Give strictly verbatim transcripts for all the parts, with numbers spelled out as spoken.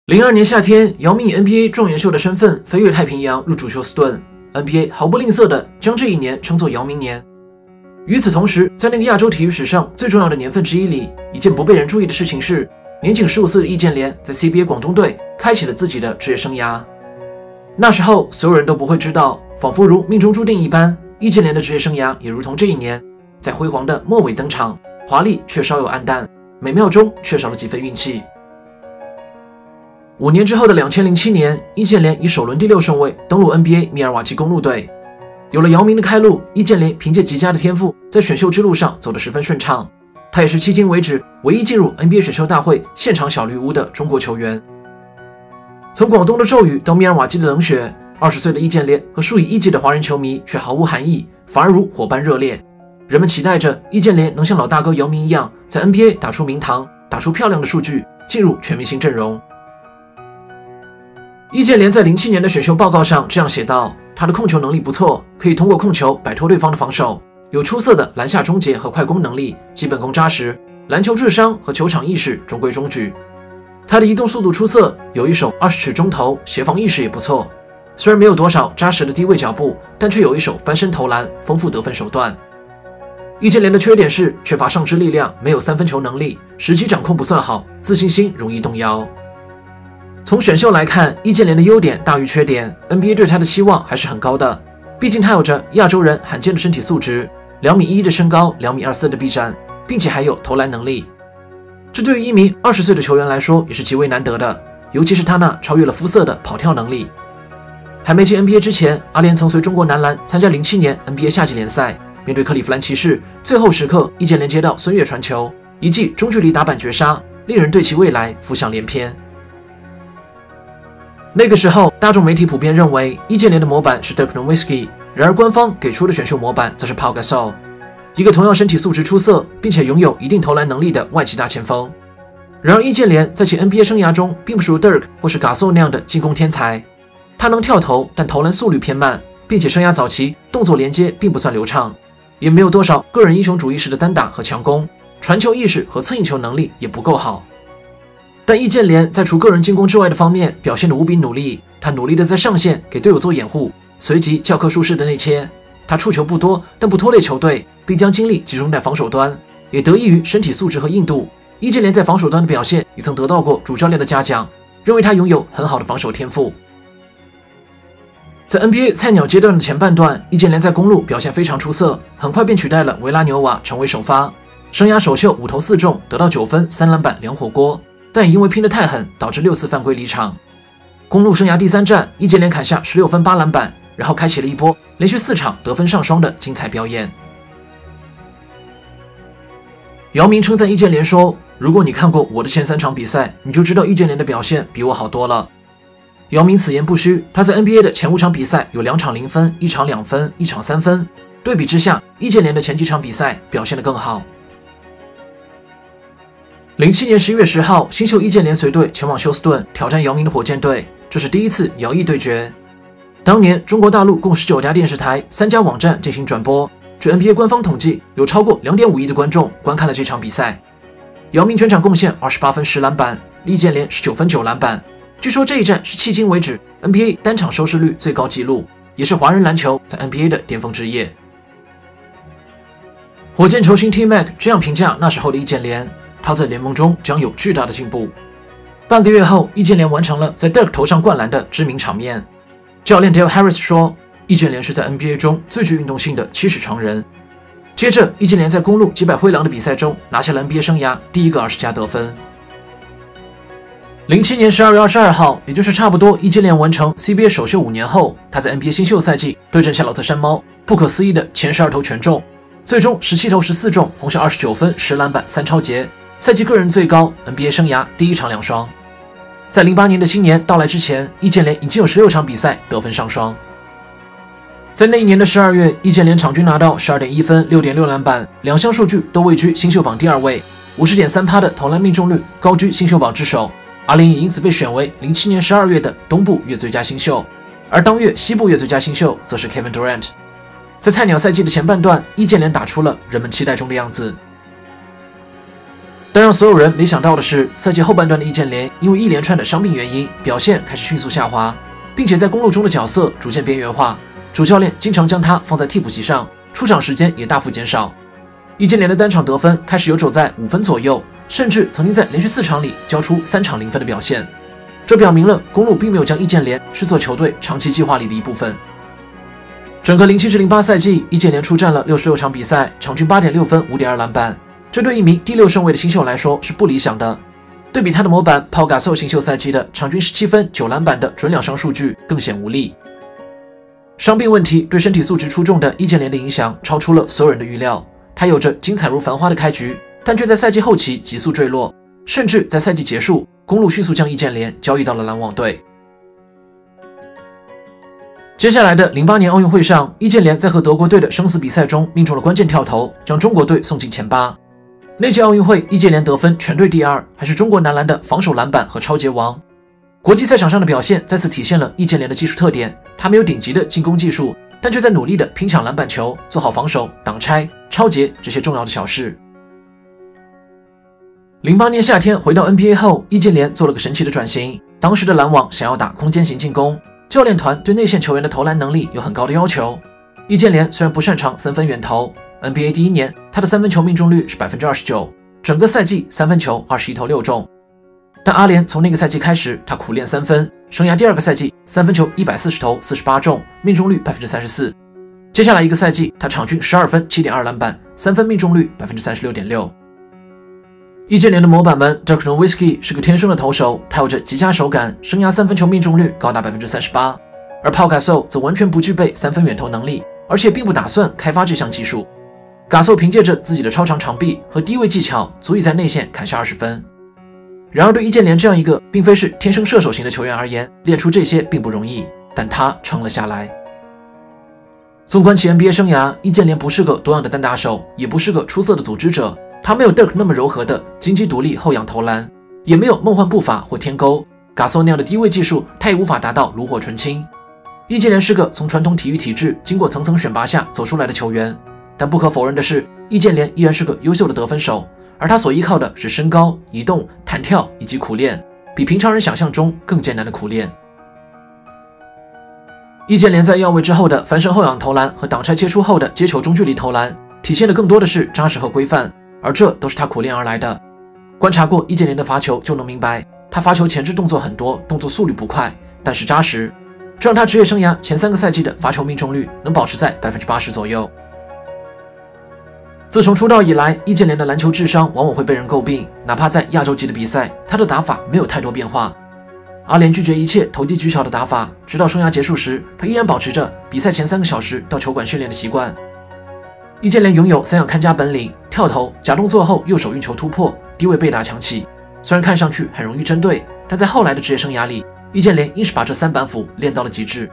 零二年夏天，姚明以 N B A 状元秀的身份飞越太平洋入驻休斯顿 ，N B A 毫不吝啬地将这一年称作姚明年。与此同时，在那个亚洲体育史上最重要的年份之一里，一件不被人注意的事情是，年仅十五岁的易建联在 C B A 广东队开启了自己的职业生涯。那时候，所有人都不会知道，仿佛如命中注定一般，易建联的职业生涯也如同这一年，在辉煌的末尾登场，华丽却稍有暗淡，美妙中缺少了几分运气。五年之后的两千零七年，易建联以首轮第六顺位登陆 N B A 密尔瓦基公鹿队。有了姚明的开路，易建联凭借极佳的天赋，在选秀之路上走得十分顺畅。他也是迄今为止唯一进入 N B A 选秀大会现场小绿屋的中国球员。从广东的骤雨到密尔瓦基的冷血，二十岁的易建联和数以亿计的华人球迷却毫无寒意，反而如火般热烈。人们期待着易建联能像老大哥姚明一样，在 N B A 打出名堂，打出漂亮的数据，进入全明星阵容。易建联在零七年的选秀报告上这样写道：他的控球能力不错，可以通过控球摆脱对方的防守，有出色的篮下终结和快攻能力，基本功扎实，篮球智商和球场意识中规中矩。他的移动速度出色，有一手二十尺中投，协防意识也不错。虽然没有多少扎实的低位脚步，但却有一手翻身投篮，丰富得分手段。易建联的缺点是缺乏上肢力量，没有三分球能力，时机掌控不算好，自信心容易动摇。从选秀来看，易建联的优点大于缺点 ，N B A 对他的期望还是很高的。毕竟他有着亚洲人罕见的身体素质，两米一的身高，两米二四的臂展，并且还有投篮能力。这对于一名二十岁的球员来说也是极为难得的，尤其是他那超越了肤色的跑跳能力。还没进 N B A 之前，阿联曾随中国男篮参加零七年 N B A 夏季联赛，面对克利夫兰骑士，最后时刻易建联接到孙悦传球，一记中距离打板绝杀，令人对其未来浮想联翩。那个时候，大众媒体普遍认为易建联的模板是 Dirk Nowitzki， 然而官方给出的选秀模板则是 Pau Gasol， 一个同样身体素质出色，并且拥有一定投篮能力的外籍大前锋。然而易建联在其 N B A 生涯中并不是如 Dirk 或是 Gasol 那样的进攻天才，他能跳投，但投篮速率偏慢，并且生涯早期动作连接并不算流畅，也没有多少个人英雄主义式的单打和强攻，传球意识和侧应球能力也不够好。但易建联在除个人进攻之外的方面表现得无比努力，他努力地在上线给队友做掩护，随即教科书式的内切。他触球不多，但不拖累球队，并将精力集中在防守端，也得益于身体素质和硬度。易建联在防守端的表现也曾得到过主教练的嘉奖，认为他拥有很好的防守天赋。在 N B A 菜鸟阶段的前半段，易建联在公鹿表现非常出色，很快便取代了维拉纽瓦成为首发，生涯首秀五投四中，得到九分三篮板两火锅。但也因为拼得太狠，导致六次犯规离场。公鹿生涯第三战，易建联砍下十六分八篮板，然后开启了一波连续四场得分上双的精彩表演。姚明称赞易建联说：“如果你看过我的前三场比赛，你就知道易建联的表现比我好多了。”姚明此言不虚，他在 N B A 的前五场比赛有两场零分，一场两分，一场三分。对比之下，易建联的前几场比赛表现得更好。零七年十一月十号，新秀易建联随队前往休斯顿挑战姚明的火箭队，这是第一次姚易对决。当年中国大陆共十九家电视台、三家网站进行转播，据 N B A 官方统计，有超过 两点五亿的观众观看了这场比赛。姚明全场贡献二十八分十篮板，易建联十九分九篮板。据说这一战是迄今为止 N B A 单场收视率最高纪录，也是华人篮球在 N B A 的巅峰之夜。火箭球星 T Mac 这样评价那时候的易建联：他在联盟中将有巨大的进步。半个月后，易建联完成了在 Dirk 头上灌篮的知名场面。教练 Dale Harris 说，易建联是在 N B A 中最具运动性的七尺长人。接着，易建联在公鹿击败灰狼的比赛中拿下了 N B A 生涯第一个二十加得分。零七年十二月二十二号，也就是差不多易建联完成 C B A 首秀五年后，他在 N B A 新秀赛季对阵夏洛特山猫，不可思议的前十二投全中，最终十七投十四中，红下二十九分十篮板三抄截，赛季个人最高 N B A 生涯第一场两双。在零八年的新年到来之前，易建联已经有十六场比赛得分上双。在那一年的十二月，易建联场均拿到 十二点一分 六点六篮板，两项数据都位居新秀榜第二位， 百分之五十点三 的投篮命中率高居新秀榜之首。阿联也因此被选为零七年十二月的东部月最佳新秀，而当月西部月最佳新秀则是 Kevin Durant。 在菜鸟赛季的前半段，易建联打出了人们期待中的样子。 但让所有人没想到的是，赛季后半段的易建联因为一连串的伤病原因，表现开始迅速下滑，并且在公路中的角色逐渐边缘化，主教练经常将他放在替补席上，出场时间也大幅减少。易建联的单场得分开始游走在五分左右，甚至曾经在连续四场里交出三场零分的表现。这表明了公路并没有将易建联视作球队长期计划里的一部分。整个零七至零八赛季，易建联出战了六十六场比赛，场均 八点六分 五点二篮板，这对一名第六顺位的新秀来说是不理想的。对比他的模板Pau Gasol新秀赛季的场均十七分九篮板的准两伤数据更显无力。伤病问题对身体素质出众的易建联的影响超出了所有人的预料。他有着精彩如繁花的开局，但却在赛季后期急速坠落，甚至在赛季结束，公路迅速将易建联交易到了篮网队。接下来的零八年奥运会上，易建联在和德国队的生死比赛中命中了关键跳投，将中国队送进前八。那届奥运会，易建联得分全队第二，还是中国男篮的防守篮板和超节王。国际赛场上的表现再次体现了易建联的技术特点，他没有顶级的进攻技术，但却在努力的拼抢篮板球，做好防守、挡拆、超节这些重要的小事。零八年夏天回到 N B A 后，易建联做了个神奇的转型。当时的篮网想要打空间型进攻，教练团对内线球员的投篮能力有很高的要求。易建联虽然不擅长三分远投， N B A 第一年他的三分球命中率是 百分之二十九， 整个赛季三分球二十一投六中。但阿联从那个赛季开始，他苦练三分，生涯第二个赛季三分球一百四十投四十八中，命中率 百分之三十四。接下来一个赛季，他场均十二分 七点二篮板，三分命中率 百分之三十六点六。易建联的模板们 Dirk Nowitzki 是个天生的投手，他有着极佳手感，生涯三分球命中率高达 百分之三十八。而 Pau Gasol 则完全不具备三分远投能力，而且并不打算开发这项技术。Gasol 凭借着自己的超长长臂和低位技巧，足以在内线砍下二十分。然而对易建联这样一个并非是天生射手型的球员而言，练出这些并不容易，但他撑了下来。纵观其 N B A 生涯，易建联不是个多样的单打手，也不是个出色的组织者，他没有 Dirk 那么柔和的金鸡独立后仰投篮，也没有梦幻步伐或天勾。Gasol 那样的低位技术，他也无法达到炉火纯青。易建联是个从传统体育体制经过层层选拔下走出来的球员，但不可否认的是，易建联依然是个优秀的得分手，而他所依靠的是身高、移动、弹跳以及苦练，比平常人想象中更艰难的苦练。易建联在要位之后的翻身后仰投篮和挡拆切出后的接球中距离投篮，体现的更多的是扎实和规范，而这都是他苦练而来的。观察过易建联的罚球就能明白，他罚球前置动作很多，动作速率不快，但是扎实，这让他职业生涯前三个赛季的罚球命中率能保持在 百分之八十 左右。自从出道以来，易建联的篮球智商往往会被人诟病，哪怕在亚洲级的比赛，他的打法没有太多变化。阿联拒绝一切投机取巧的打法，直到生涯结束时，他依然保持着比赛前三个小时到球馆训练的习惯。易建联拥有三样看家本领：跳投、假动作后右手运球突破、低位背打抢起。虽然看上去很容易针对，但在后来的职业生涯里，易建联硬是把这三板斧练到了极致。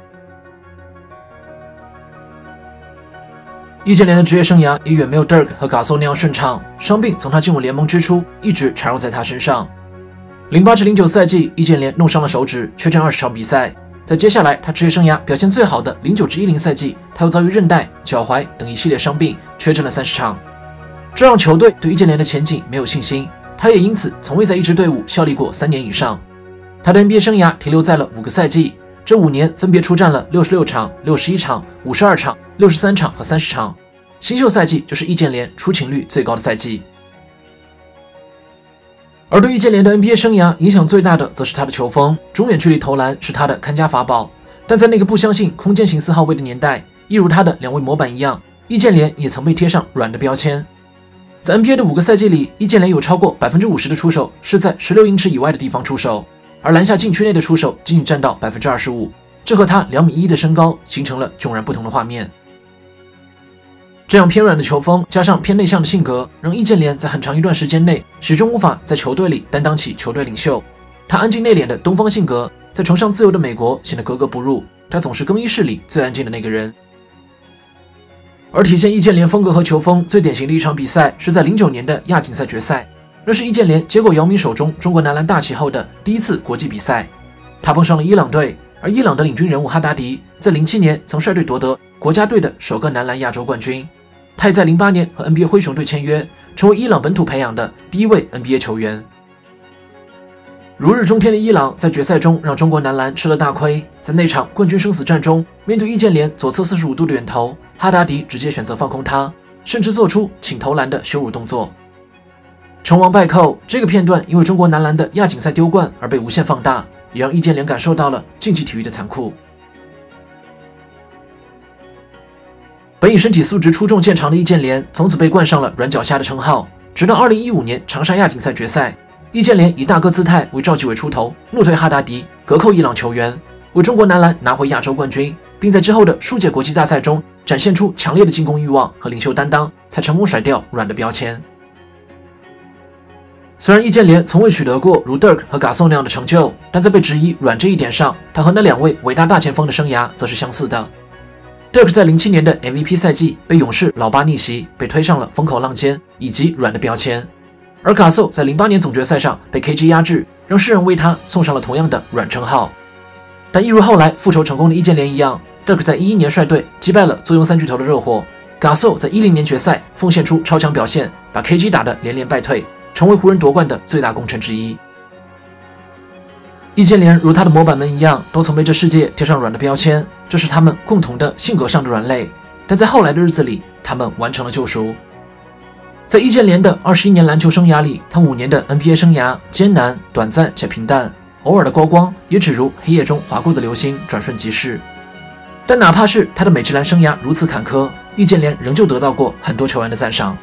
易建联的职业生涯也远没有 Dirk 和 Gasol 那样顺畅，伤病从他进入联盟之初一直缠绕在他身上。零八至零九赛季，易建联弄伤了手指，缺阵二十场比赛。在接下来他职业生涯表现最好的零九至一零赛季，他又遭遇韧带、脚踝等一系列伤病，缺阵了三十场。这让球队对易建联的前景没有信心，他也因此从未在一支队伍效力过三年以上。他的 N B A 生涯停留在了五个赛季，这五年分别出战了六十六场、六十一场、五十二场、六十三场和三十场。新秀赛季就是易建联出勤率最高的赛季。而对易建联的 N B A 生涯影响最大的则是他的球风，中远距离投篮是他的看家法宝。但在那个不相信空间型四号位的年代，一如他的两位模板一样，易建联也曾被贴上软的标签。在 N B A 的五个赛季里，易建联有超过 百分之五十 的出手是在十六英尺以外的地方出手，而篮下禁区内的出手仅仅占到 百分之二十五， 这和他两米一的身高形成了迥然不同的画面。这样偏软的球风加上偏内向的性格，让易建联在很长一段时间内始终无法在球队里担当起球队领袖。他安静内敛的东方性格在崇尚自由的美国显得格格不入，他总是更衣室里最安静的那个人。而体现易建联风格和球风最典型的一场比赛是在零九年的亚锦赛决赛，那是易建联接过姚明手中中国男篮大旗后的第一次国际比赛。他碰上了伊朗队，而伊朗的领军人物哈达迪在零七年曾率队夺得国家队的首个男篮亚洲冠军。 他也在零八年和 N B A 灰熊队签约，成为伊朗本土培养的第一位 N B A 球员。如日中天的伊朗在决赛中让中国男篮吃了大亏，在那场冠军生死战中，面对易建联左侧四十五度的远投，哈达迪直接选择放空他，甚至做出请投篮的羞辱动作。成王败寇这个片段因为中国男篮的亚锦赛丢冠而被无限放大，也让易建联感受到了竞技体育的残酷。本以身体素质出众见长的易建联，从此被冠上了软脚虾的称号。直到二零一五年长沙亚锦赛决赛，易建联以大哥姿态为赵继伟出头，怒推哈达迪，隔扣伊朗球员，为中国男篮拿回亚洲冠军，并在之后的数届国际大赛中展现出强烈的进攻欲望和领袖担当，才成功甩掉软的标签。虽然易建联从未取得过如 Dirk 和 Gasol 那样的成就，但在被质疑软这一点上，他和那两位伟大大前锋的生涯则是相似的。Dirk 在零七年的 M V P 赛季被勇士老八逆袭，被推上了风口浪尖以及软的标签，而 Gasol 在零八年总决赛上被 K G 压制，让世人为他送上了同样的软称号。但一如后来复仇成功的易建联一样， Dirk 在一一年率队击败了坐拥三巨头的热火， Gasol 在一零年决赛奉献出超强表现，把 K G 打得连连败退，成为湖人夺冠的最大功臣之一。易建联如他的模板们一样，都曾被这世界贴上软的标签，这是他们共同的性格上的软肋。但在后来的日子里，他们完成了救赎。在易建联的二十一年篮球生涯里，他五年的 N B A 生涯艰难、短暂且平淡，偶尔的高光也只如黑夜中划过的流星，转瞬即逝。但哪怕是他的美职篮生涯如此坎坷，易建联仍旧得到过很多球员的赞赏。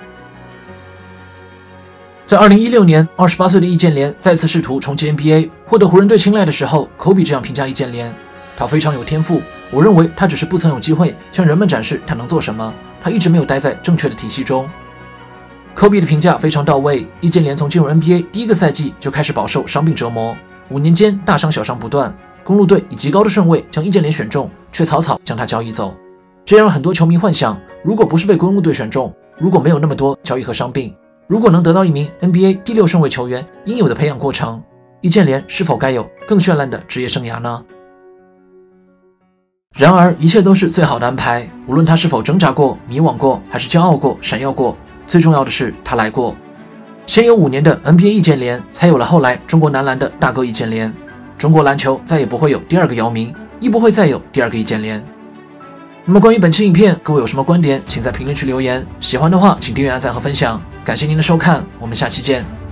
在二零一六年，二十八岁的易建联再次试图重启 N B A， 获得湖人队青睐的时候，科比这样评价易建联：他非常有天赋，我认为他只是不曾有机会向人们展示他能做什么，他一直没有待在正确的体系中。科比的评价非常到位，易建联从进入 N B A 第一个赛季就开始饱受伤病折磨，五年间大伤小伤不断，公鹿队以极高的顺位将易建联选中，却草草将他交易走，这让很多球迷幻想，如果不是被公鹿队选中，如果没有那么多交易和伤病，如果能得到一名 N B A 第六顺位球员应有的培养过程，易建联是否该有更绚烂的职业生涯呢？然而一切都是最好的安排，无论他是否挣扎过、迷惘过，还是骄傲过、闪耀过，最重要的是他来过。先有五年的 N B A 易建联，才有了后来中国男篮的大哥易建联。中国篮球再也不会有第二个姚明，亦不会再有第二个易建联。那么关于本期影片，各位有什么观点，请在评论区留言。喜欢的话，请订阅、按赞和分享。感谢您的收看，我们下期见。